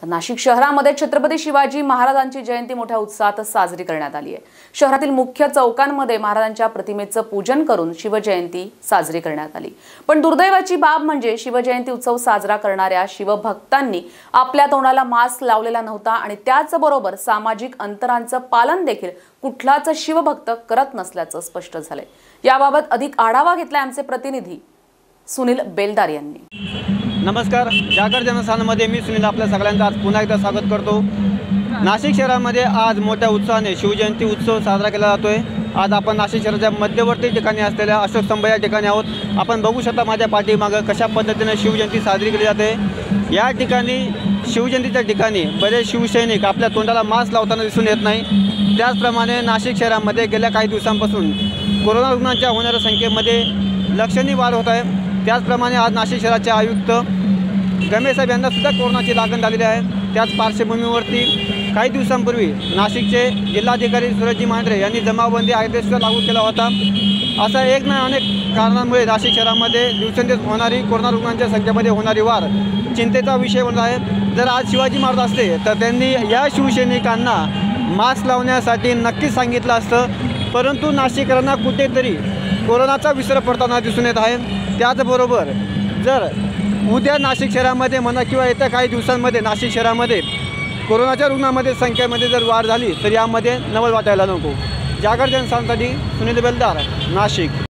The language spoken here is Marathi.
नाशिक शहरामध्ये छत्रपती शिवाजी महाराजांची जयंती मोठ्या उत्साहात साजरी करण्यात आली आहे। शहरातील मुख्य चौकांमध्ये महाराजांच्या प्रतिमेचं पूजन करून शिवजयंती साजरी करण्यात आली। पण दुर्दैवाची बाब म्हणजे शिवजयंती उत्सव साजरा करणाऱ्या शिवभक्तांनी आपल्या तोंडाला मास्क लावलेला नव्हता आणि त्याचबरोबर सामाजिक अंतरांचं पालन देखील कुठलाच शिवभक्त करत नसल्याचं स्पष्ट झालंय। याबाबत अधिक आढावा घेतलाय आमचे प्रतिनिधी सुनील बेलदार यांनी। नमस्कार, जागर जनस्थानमध्ये मी सुनील आपल्या सगळ्यांचं आज पुन्हा एकदा स्वागत करतो। नाशिक शहरामध्ये आज मोठ्या उत्साहाने शिवजयंती उत्सव साजरा केला जातोय। आज आपण नाशिक शहराच्या मध्यवर्ती ठिकाणी असलेल्या अशोक स्तंभ या ठिकाणी आहोत। आपण बघू शकता माझ्या पाठीमागे कशा पद्धतीने शिवजयंती साजरी केली जाते। या ठिकाणी शिवजयंतीच्या ठिकाणी बरेच शिवसैनिक आपल्या तोंडाला मास्क लावताना दिसून येत नाही। त्याचप्रमाणे नाशिक शहरामध्ये गेल्या काही दिवसांपासून कोरोना रुग्णांच्या होणाऱ्या संख्येमध्ये लक्षणीय वाढ होत आहे। त्याचप्रमाणे आज नाशिक शहराचे आयुक्त गणेश साहेब यांना सुद्धा कोरोनाची लागण झालेली आहे। त्याच पार्श्वभूमीवरती काही दिवसांपूर्वी नाशिकचे जिल्हाधिकारी सुरजजी मांढरे यांनी जमावबंदी आदेश लागू केला होता। असा एक ना अनेक कारणांमुळे नाशिक शहरामध्ये दिवसेंदिवस होणारी कोरोना रुग्णांच्या संख्येमध्ये होणारी वाढ चिंतेचा विषय बनला आहे। जर आज शिवाजी महाराज असते तर त्यांनी या शिवसैनिकांना मास्क लावण्यासाठी नक्कीच सांगितलं असतं, परंतु नाशिककरांना कुठेतरी कोरोनाचा विसर पडताना दिसून येत आहे। त्याचबरोबर जर उद्या नाशिक शहरामध्ये म्हणा किंवा येत्या काही दिवसांमध्ये नाशिक शहरामध्ये कोरोनाच्या रुग्णांमध्ये संख्येमध्ये जर वाढ झाली तर यामध्ये नवल वाटायला नको। जागर जनस्थानसाठी सुनील बेलदार, नाशिक।